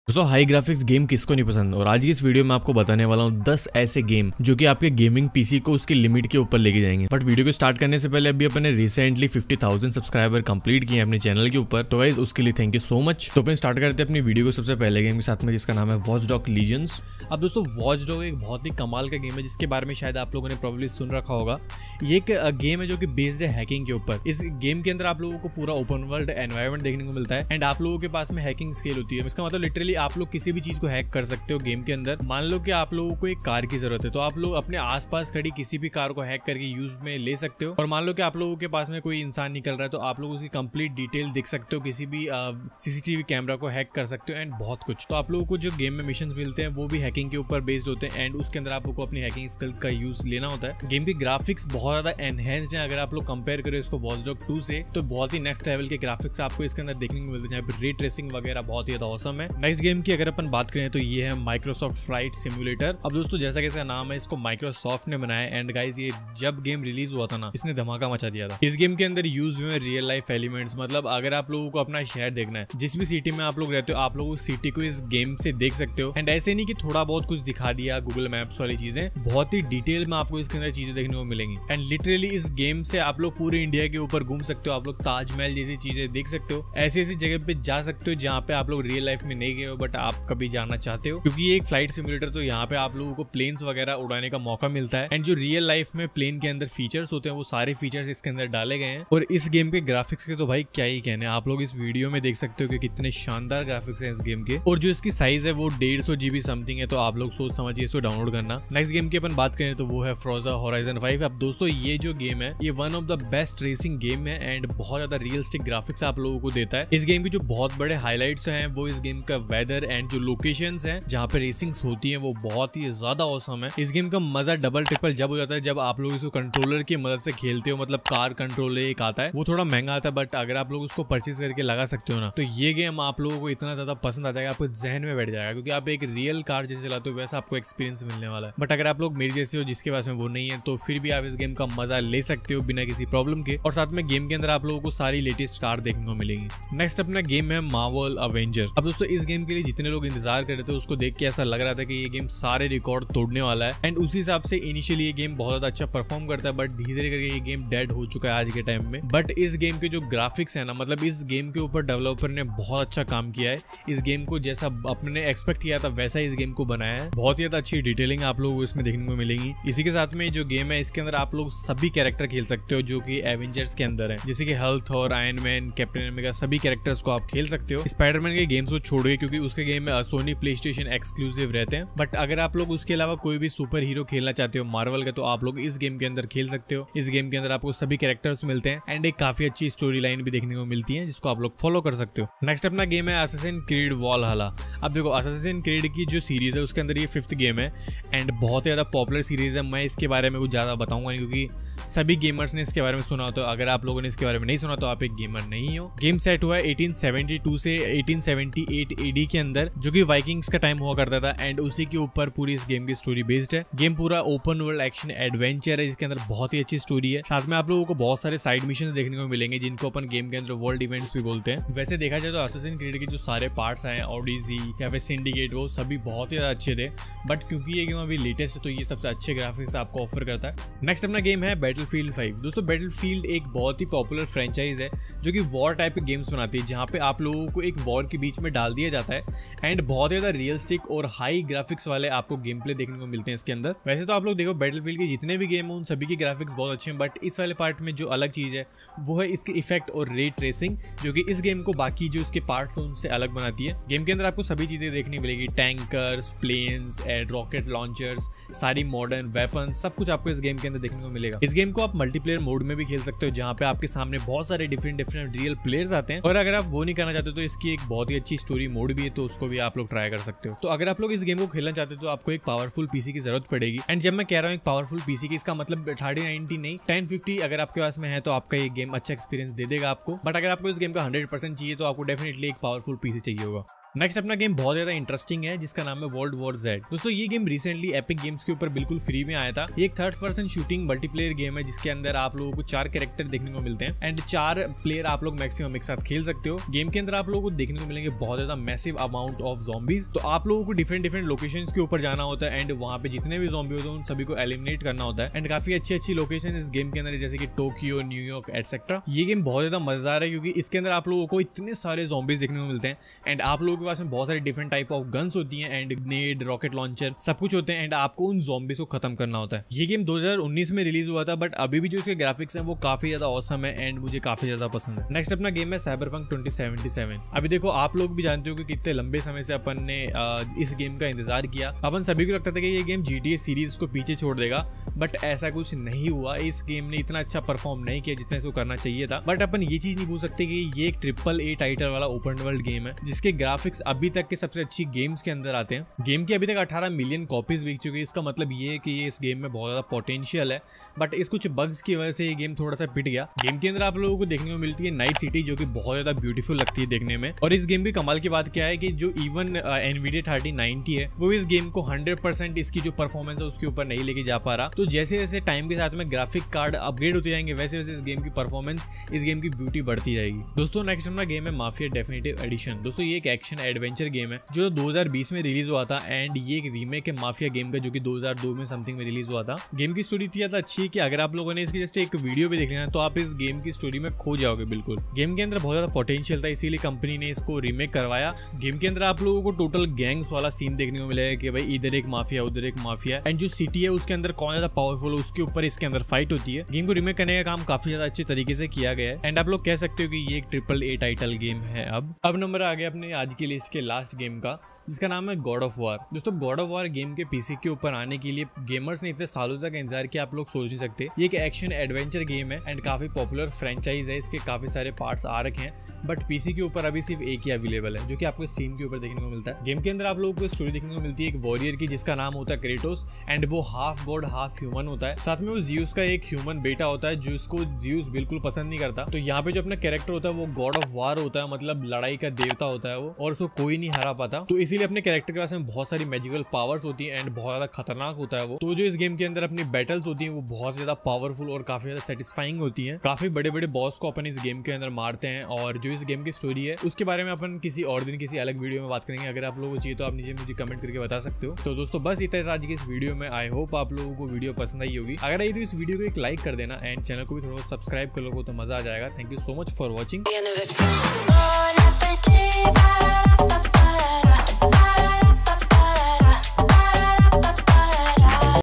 दोस्तों high graphics game किसको नहीं पसंद। और आज की इस वीडियो में आपको बताने वाला हूँ 10 ऐसे गेम जो कि आपके गेमिंग पीसी को उसकी लिमिट के ऊपर लेके जाएंगे। बट वीडियो को स्टार्ट करने से पहले अभी अपने रिसेंटली 50,000 सब्सक्राइबर कंप्लीट किए हैं अपने चैनल के ऊपर, तो गाइस उसके लिए थैंक यू सो मच। तो अपन स्टार्ट करते हैं अपनी वीडियो को सबसे पहले गेम के साथ में, जिसका नाम है वॉच डॉग लीजेंड्स। अब दोस्तों वॉच डॉग एक बहुत ही कमाल का गेम है जिसके बारे में शायद आप लोगों ने प्रॉब्लली सुन रखा होगा। ये एक गेम है जो कि बेस्ड है हैकिंग के ऊपर। इस गेम के अंदर आप लोगों को पूरा ओपन वर्ल्ड एनवायरनमेंट देखने को मिलता है एंड आप लोगों के पास में हैकिंग स्किल होती है। इसका मतलब लिटरली आप लोग किसी भी चीज को हैक कर सकते हो गेम के अंदर। मान लो कि आप लोगों को एक कार की जरूरत है तो आप लोग अपने आसपास खड़ी किसी भी कार को हैक करके यूज में ले सकते हो। और मान लो कि आप लोगों के पास में कोई इंसान निकल रहा है तो आप लोग उसकी कंप्लीट डिटेल देख सकते हो, किसी भी सीसीटीवी कैमरा को हैक कर सकते हो एंड बहुत कुछ। तो आप लोगों को जो गेम में मिशन मिलते हैं वो भी हैकिंग के ऊपर बेस्ड होते हैं एंड उसके अंदर आप लोग को अपनी हैकिंग स्किल का यूज लेना होता है। गेम की ग्राफिक्स बहुत ज्यादा एनहेंस्ड है। अगर आप लोग कंपेयर करें इसको वॉच डॉग 2 से तो बहुत ही नेक्स्ट लेवल के ग्राफिक्स आपको इसके अंदर देखने को मिलते हैं, जहाँ पे रे ट्रेसिंग वगैरह बहुत ही ज्यादा ऑसम है। नेक्स्ट गेम की अगर अपन बात करें तो ये है माइक्रोसॉफ्ट फ्लाइट सिमुलेटर। अब दोस्तों जैसा कि इसका नाम है, इसको माइक्रोसॉफ्ट ने बनाया एंड गाइस ये जब गेम रिलीज हुआ था ना, इसने धमाका मचा दिया था। इस गेम के अंदर यूज हुए रियल लाइफ एलिमेंट्स। मतलब अगर आप लोगों को अपना शहर देखना है, जिस भी सिटी में आप लोग रहते हो, आप लोग उस सिटी को इस गेम से देख सकते हो। एंड ऐसे नहीं कि थोड़ा बहुत कुछ दिखा दिया गूगल मैप्स वाली चीजें, बहुत ही डिटेल में आपको इसके अंदर चीजें देखने को मिलेंगी। एंड लिटरली इस गेम से आप लोग पूरे इंडिया के ऊपर घूम सकते हो। आप लोग ताजमहल जैसी चीजें देख सकते हो, ऐसी ऐसी जगह पे जा सकते हो जहाँ पे आप लोग रियल लाइफ में नहीं गए हो बट आप कभी जाना चाहते हो। क्योंकि ये एक फ्लाइट सिमुलेटर, तो यहाँ पे आप लोगों को प्लेन्स वगैरह उड़ाने का मौका मिलता है एंड जो रियल लाइफ में प्लेन के अंदर फीचर्स होते हैं वो सारे फीचर्स इसके अंदर डाले गए हैं। और इस गेम के ग्राफिक्स के तो भाई क्या ही कहने, आप लोग इस वीडियो में देख सकते हो कि कितने शानदार ग्राफिक्स हैं इस गेम के। और जो इसकी साइज है वो 150 GB समथिंग है, तो आप लोग सोच समझिए इसको डाउनलोड करना। नेक्स्ट गेम की अपन बात करें तो वो है फोर्जा होराइजन 5। अब दोस्तों ये जो गेम है ये one of the best racing game है एंड बहुत ज्यादा रियलिस्टिक ग्राफिक्स आप लोगों को देता है। इस गेम की जो बहुत बड़े हाईलाइट्स हैं वो इस गेम का वेदर एंड जो लोकेशंस हैं जहाँ पे रेसिंग्स होती है वो बहुत ही ज्यादा ऑसम है। इस गेम का मजा डबल ट्रिपल जब हो जाता है जब आप लोग इसको कंट्रोलर की मदद से खेलते हो। मतलब कार कंट्रोलर एक आता है, वो थोड़ा महंगा आता है बट अगर आप लोग उसको परचेज करके लगा सकते हो ना, तो ये गेम आप लोगों को इतना ज्यादा पसंद आ जाएगा, आपको जहन में बैठ जाएगा। क्योंकि आप एक रियल कार जैसे चलाते हो वैसा आपको एक्सपीरियंस मिलने वाला है। बट अगर आप लोग मेरे जैसे हो जिसके पास में वो नहीं है, तो फिर भी आप इस गेम का मजा ले सकते हो बिना किसी प्रॉब्लम के। और साथ में गेम के अंदर आप लोगों को सारी लेटेस्ट कार देखने को मिलेगी। नेक्स्ट अपना गेम है मार्वल अवेंजर। अब दोस्तों इस गेम के लिए जितने लोग इंतजार कर रहे थे उसको देख के ऐसा लग रहा था कि ये गेम सारे रिकॉर्ड तोड़ने वाला है एंड उसी हिसाब से इनिशियली ये गेम बहुत ज्यादा अच्छा परफॉर्म करता है, बट धीरे धीरे करके ये गेम डेड हो चुका है आज के टाइम में। बट इस गेम के जो ग्राफिक्स है ना, मतलब इस गेम के ऊपर डेवलपर ने बहुत अच्छा काम किया है। इस गेम को जैसा अपने एक्सपेक्ट किया था वैसा इस गेम को बनाया है। बहुत ही ज्यादा अच्छी डिटेलिंग आप लोगों को इसमें देखने को मिलेगी। इसी के साथ में जो गेम है इसके अंदर आप लोग सभी कैरेक्टर खेल सकते हो जो कि एवेंजर्स के अंदर है, जैसे कि हल्क और आयरन मैन, कैप्टन अमेरिका, सभी कैरेक्टर्स को आप खेल सकते हो। स्पाइडरमैन के गेम्स को छोड़िए क्योंकि उसके गेम में सोनी प्ले स्टेशन एक्सक्लूसिव रहते हैं। बट अगर आप लोग उसके अलावा कोई भी सुपर हीरो खेलना चाहते हो मार्वल का, तो आप लोग इस गेम के अंदर खेल सकते हो। इस गेम के अंदर आपको सभी कैरेक्टर्स मिलते हैं एंड एक काफी अच्छी स्टोरी लाइन भी देखने को मिलती है जिसको आप लोग फॉलो कर सकते हो। नेक्स्ट अपना गेम है असैसिन क्रीड वॉलहला। अब देखो असैसिन क्रीड की जो सीरीज है उसके अंदर ये 5th गेम है एंड बहुत ही ज्यादा पॉपुलर सीरीज है। मैं इसके बारे में कुछ ज्यादा बताऊंगा नहीं क्योंकि सभी गेमर्स ने इसके बारे में सुना हो, तो अगर आप लोगों ने इसके बारे में नहीं सुना तो आप एक गेमर नहीं हो। गेम सेट हुआ है 1872 से 1878 AD के अंदर, जो कि वाइकिंग्स का टाइम हुआ करता था एंड उसी के ऊपर पूरी इस गेम की स्टोरी बेस्ड है। गेम पूरा ओपन वर्ल्ड एक्शन एडवेंचर है जिसके अंदर बहुत ही अच्छी स्टोरी है। साथ में आप लोगों को बहुत सारे साइड मिशंस देखने को मिलेंगे जिनको अपन गेम के अंदर वर्ल्ड इवेंट्स भी बोलते हैं। वैसे देखा जाए तो असैसिन क्रीड के जो सारे पार्ट्स हैं, ओडिसी या फिर सिंडिकेट, वो सभी बहुत ही ज्यादा अच्छे थे। बट क्योंकि ये गेम अभी लेटेस्ट है तो ये सबसे अच्छे ग्राफिक्स आपको ऑफर करता है। नेक्स्ट अपना गेम है बैटलफील्ड 5। दोस्तों बैटलफील्ड एक बहुत ही पॉपुलर फ्रेंचाइज है जो कि वॉर टाइप के गेम्स बनाती है, जहाँ पे आप लोगों को एक वॉर के बीच में डाल दिया जाता है एंड बहुत ज्यादा रियलिस्टिक और हाई ग्राफिक्स वाले आपको गेम प्ले देखने को मिलते हैं इसके अंदर। वैसे तो आप लोग देखो बैटलफील्ड के जितने भी गेम हैं उन सभी के ग्राफिक्स बहुत अच्छे हैं, बट इस वाले पार्ट में जो अलग चीज है वो है इसके इफेक्ट और रे ट्रेसिंग, जो कि इस गेम को बाकी जो इसके पार्ट्स हैं उनसे अलग बनाती है। गेम के अंदर आपको सभी चीजें देखने मिलेगी, tankers, planes and rocket launchers, सारी मॉडर्न वेपन, सब कुछ आपको इस गेम के अंदर देखने को मिलेगा। इस गेम को आप मल्टीप्लेयर मोड में भी खेल सकते हो जहाँ पे आपके सामने बहुत सारे डिफरेंट रियल प्लेयर्स आते हैं। और अगर आप वो नहीं करना चाहते तो इसकी एक बहुत ही अच्छी स्टोरी मोड भी है, तो उसको भी आप लोग ट्राई कर सकते हो। तो अगर आप लोग इस गेम को खेलना चाहते हो तो आपको एक पावरफुल पीसी की जरूरत पड़ेगी। एंड जब मैं कह रहा हूँ एक पावरफुल पीसी की, इसका मतलब 3090 नहीं 1050 अगर आपके पास में है तो आपका ये गेम अच्छा एक्सपीरियंस दे देगा आपको। बट अगर आपको इस गेम का 100% चाहिए तो आपको डेफिनेटली एक पावरफुल पीसी चाहिए होगा। नेक्स्ट अपना गेम बहुत ज्यादा इंटरेस्टिंग है जिसका नाम है वर्ल्ड वॉर जेड। दोस्तों ये गेम रिसेंटली एपिक गेम्स के ऊपर बिल्कुल फ्री में आया था। ये एक third person shooting multiplayer game है जिसके अंदर आप लोगों को 4 कैरेक्टर देखने को मिलते हैं एंड 4 प्लेयर आप लोग मैक्सिमम एक साथ खेल सकते हो। गेम के अंदर आप लोगों को देखने को मिलेंगे बहुत ज्यादा मैसिव अमाउंट ऑफ ज़ॉम्बीज। तो आप लोगों को डिफरेंट लोकेशंस के ऊपर जाना होता है एंड वहाँ पे जितने भी ज़ॉम्बी होते हैं उन सभी को एलिमिनेट करना होता है एंड काफी अच्छी लोकेशन इस गेम के अंदर जैसे कि टोक्यो, न्यूयॉर्क एटसेट्रा। ये गेम बहुत ज्यादा मजेदार है क्योंकि इसके अंदर आप लोगों को इतने सारे ज़ॉम्बीज देखने को मिलते हैं एंड आप लोगों के पास में बहुत सारे डिफरेंट टाइप ऑफ गन्स होती हैं एंड ग्रेनेड, रॉकेट लॉन्चर सब कुछ होते हैं एंड आपको उन ज़ॉम्बीज को खत्म करना होता है। ये गेम 2019 में रिलीज हुआ था बट अभी भी जो इसके ग्राफिक्स हैं वो काफी ज्यादा ऑसम है एंड मुझे काफी ज्यादा पसंद है। नेक्स्ट अपना गेम है साइबरपंक 2077। अभी देखो आप लोग भी जानते हो कि कितने लंबे समय से अपन ने इस गेम का इंतजार किया। अपन सभी को लगता था कि ये गेम GTA सीरीज को पीछे छोड़ देगा बट ऐसा कुछ नहीं हुआ। इस गेम ने इतना अच्छा परफॉर्म नहीं किया जितना इसको करना चाहिए था। बट अपन ये चीज नहीं भूल सकते कि ये एक AAA टाइटल वाला ओपन वर्ल्ड गेम है जिसके ग्राफिक्स अभी तक के सबसे अच्छी गेम्स के अंदर आते हैं। गेम की अभी तक 18 मिलियन कॉपीज बिक चुकी है। इसका मतलब ये है कि ये इस गेम में बहुत ज्यादा पोटेंशियल है बट इस कुछ बग्स की वजह से ये गेम थोड़ा सा पिट गया। गेम के अंदर आप लोगों को देखने को मिलती है नाइट सिटी जो कि बहुत ज्यादा ब्यूटीफुल लगती है देखने में। और इस गेम की कमाल की बात क्या है कि जो इवन NVIDIA 3090 है वो इस गेम को 100% इसकी जो परफॉर्मेंस है उसके ऊपर नहीं लेके जा पा रहा। तो जैसे जैसे टाइम के साथ में ग्राफिक कार्ड अपग्रेड होते जाएंगे वैसे वैसे इस गेम की परफॉर्मेंस, इस गेम की ब्यूटी बढ़ती जाएगी। दोस्तों नेक्स्ट अपना गेम है माफिया डेफिनेटिव एडिशन। दोस्तों ये एक एक्शन एडवेंचर गेम है जो 2020 में रिलीज हुआ था एंड ये एक रीमेक है माफिया गेम का जो कि 2002 में समथिंग में रिलीज हुआ था। गेम की स्टोरी इतनी ज्यादा अच्छी है कि अगर आप लोगों ने इसकी जस्ट एक वीडियो भी देख लेना तो आप इस गेम की स्टोरी में खो जाओगे बिल्कुल। गेम के अंदर बहुत ज्यादा पोटेंशियल था इसीलिए कंपनी ने इसको रीमेक करवाया। गेम के अंदर आप लोगों को टोटल गैंग्स वाला सीन देखने को मिलेगा कि भाई इधर एक माफिया उधर एक माफिया एंड जो सिटी है उसके अंदर कौन ज्यादा पावरफुल है उसके ऊपर इसके अंदर फाइट होती है। गेम को रीमेक करने का काम काफी ज्यादा अच्छे तरीके से किया गया है एंड आप लोग कह सकते हो कि ये एक AAA टाइटल गेम है। अब नंबर आ गया अपने आज की लिस्ट के लास्ट गेम का जिसका नाम है गॉड ऑफ वार। दोस्तों गॉड ऑफ वार गेम के पीसी के ऊपर आने के लिए गेमर्स ने इतने सालों तक इंतजार किया आप लोग सोच नहीं सकते। ये एक एक्शन एडवेंचर गेम है एंड काफी पॉपुलर फ्रेंचाइज है। इसके काफी सारे पार्ट्स आ रखे हैं बट पीसी के ऊपर अभी सिर्फ एक ही अवेलेबल है जो कि आपको स्टीम के ऊपर देखने को मिलता है। गेम के अंदर आप लोगों को स्टोरी देखने को मिलती है एक वॉरियर की जिसका नाम होता है क्रेटोस एंड वो हाफ गॉड हाफ ह्यूमन होता है। साथ में वो ज़्यूस का एक ह्यूमन बेटा होता है जिसको ज़्यूस बिल्कुल पसंद नहीं करता। तो यहाँ पे जो अपना कैरेक्टर होता है वो गॉड ऑफ वार होता है, मतलब लड़ाई का देवता होता है वो और उसको कोई नहीं हरा पाता। तो इसीलिए अपने कैरेक्टर के पास में बहुत सारी मैजिकल पावर्स होती है एंड बहुत ज्यादा खतरनाक होता है वो। तो जो इस गेम के अंदर अपनी बैटल्स होती हैं वो बहुत ज्यादा पावरफुल और काफी ज्यादा सेटिस्फाइंग होती हैं। काफी बड़े बड़े बॉस को अपन इस गेम के अंदर मारते हैं और जो इस गेम की स्टोरी है उसके बारे में अपन किसी और दिन किसी अलग वीडियो में बात करेंगे। अगर आप लोगों को चाहिए तो आप नीचे मुझे कमेंट करके बता सकते हो। तो दोस्तों बस इतना था आज की इस वीडियो में। आई होप आप लोगों को वीडियो पसंद आई होगी। अगर आई तो इस वीडियो को एक लाइक कर देना एंड चैनल को भी थोड़ा सब्सक्राइब कर लो तो मजा आ जाएगा। Thank you so much for watching.